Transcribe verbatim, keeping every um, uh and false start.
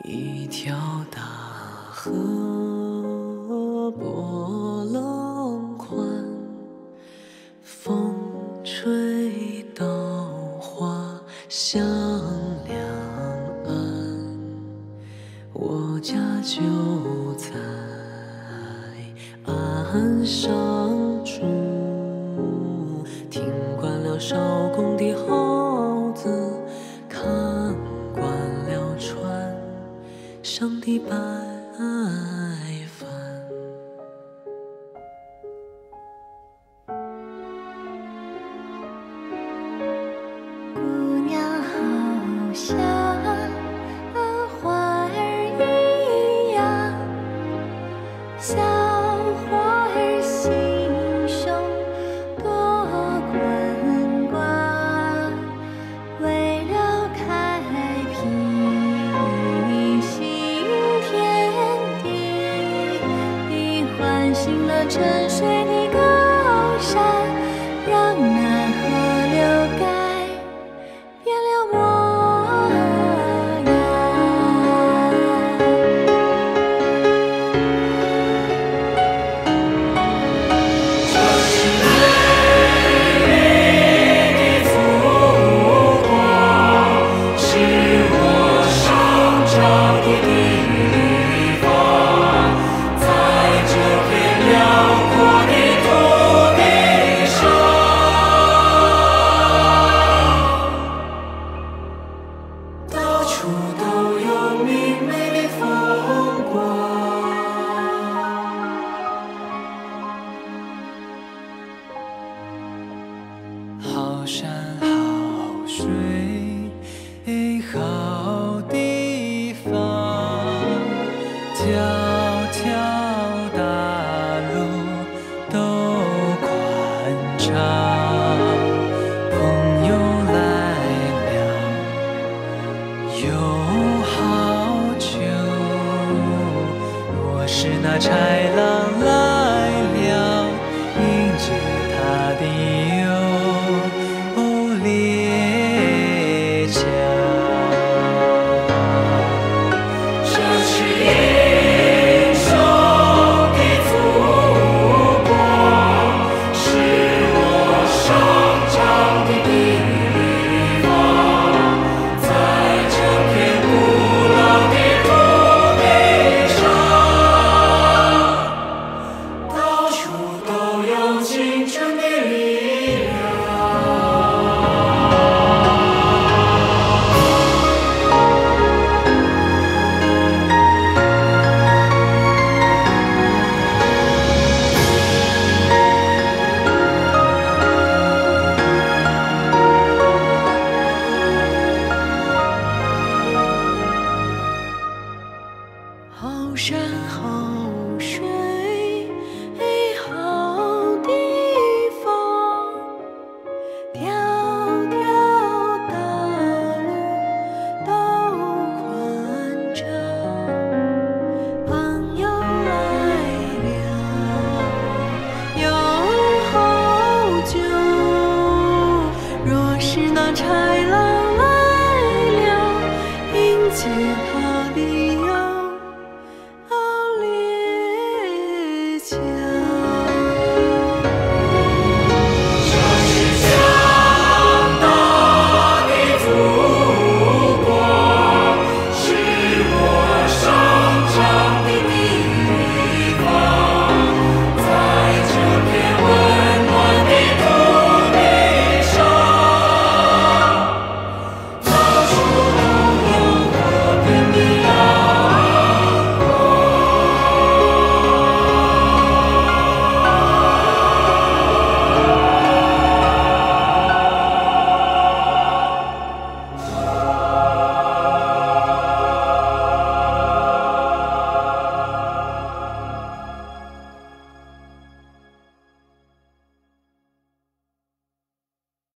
一条大河波浪宽，风吹稻花香两岸。我家就在岸上住，听惯了艄公的号子，看惯了船上的白帆。 姑娘好像花儿一样，小花儿心胸多滚滚，为了开辟新天地，唤醒了沉睡的高山，让那河流改变了模样。 这是美丽的祖国，是我生长的地方，在这片辽阔的土地上，到处都有明媚的风光。好山好水好地方，条条大路都宽敞。朋友来了有好酒，我是那豺狼来